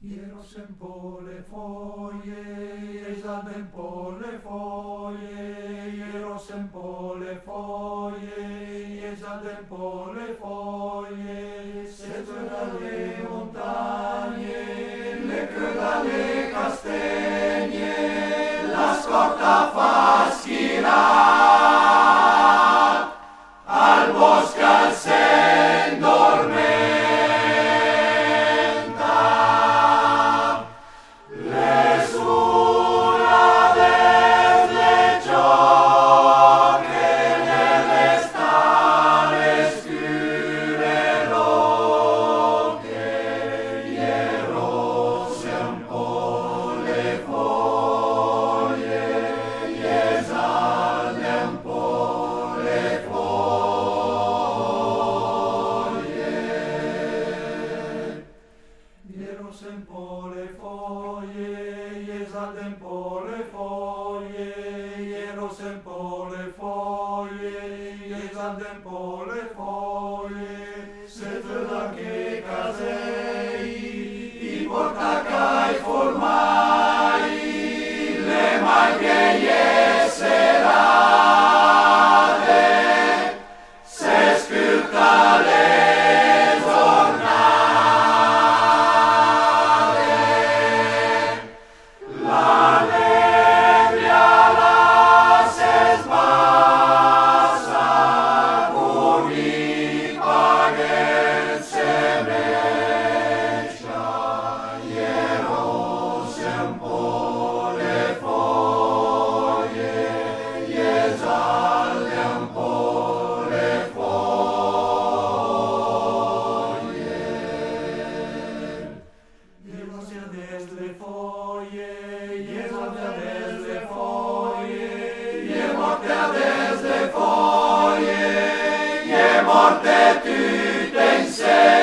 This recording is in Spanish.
Ieros en pole foie, esaden pole foie, ieros en pole foie, esaden pole foie, seță dalle montagne, le că dalle castenie, la scorta fa schirat, al bosc al sen dormenta, le sura desde gioche nelle stare scure roche, ieros un po' le foglie, esale un po' le foglie. Ieros un po' le foglie, esale un po' le foglie, ieros un po' le foglie, esale un po' le foglie, se da che casei, i portacai formai, le maglie serate, se sculta le giornate, l'allegria la se sbassa, con i paghet se meccia, ieros un po' le foglie, esale un po' le foglie. Ieros ades le foglie, esale ades le foglie, e morte ades le foglie, e morte tutte insieme.